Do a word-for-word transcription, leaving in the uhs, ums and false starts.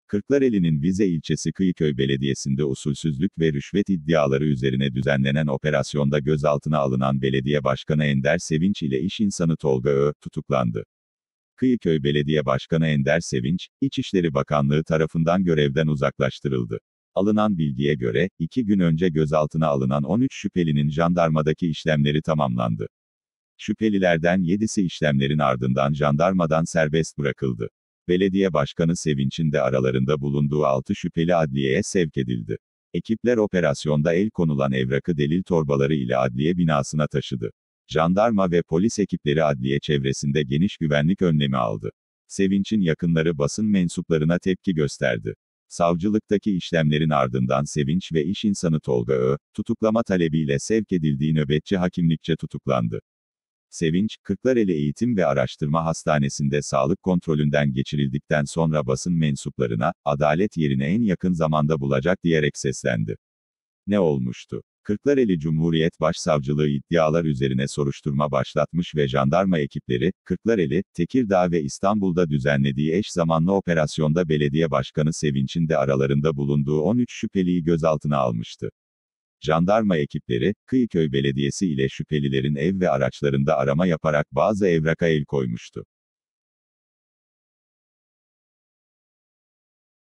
Kırklareli'nin Vize ilçesi Kıyıköy Belediyesi'nde usulsüzlük ve rüşvet iddiaları üzerine düzenlenen operasyonda gözaltına alınan Belediye Başkanı Ender Sevinç ile iş insanı Tolga Ö, tutuklandı. Kıyıköy Belediye Başkanı Ender Sevinç, İçişleri Bakanlığı tarafından görevden uzaklaştırıldı. Alınan bilgiye göre, iki gün önce gözaltına alınan on üç şüphelinin jandarmadaki işlemleri tamamlandı. Şüphelilerden yedisi işlemlerin ardından jandarmadan serbest bırakıldı. Belediye Başkanı Sevinç'in de aralarında bulunduğu altı şüpheli adliyeye sevk edildi. Ekipler operasyonda el konulan evrakı delil torbaları ile adliye binasına taşıdı. Jandarma ve polis ekipleri adliye çevresinde geniş güvenlik önlemi aldı. Sevinç'in yakınları basın mensuplarına tepki gösterdi. Savcılıktaki işlemlerin ardından Sevinç ve iş insanı Tolga Ö, tutuklama talebiyle sevk edildiği nöbetçi hakimlikçe tutuklandı. Sevinç, Kırklareli Eğitim ve Araştırma Hastanesi'nde sağlık kontrolünden geçirildikten sonra basın mensuplarına, adalet yerini en yakın zamanda bulacak diyerek seslendi. Ne olmuştu? Kırklareli Cumhuriyet Başsavcılığı iddialar üzerine soruşturma başlatmış ve jandarma ekipleri, Kırklareli, Tekirdağ ve İstanbul'da düzenlediği eş zamanlı operasyonda belediye başkanı Sevinç'in de aralarında bulunduğu on üç şüpheliyi gözaltına almıştı. Jandarma ekipleri, Kıyıköy Belediyesi ile şüphelilerin ev ve araçlarında arama yaparak bazı evraka el koymuştu.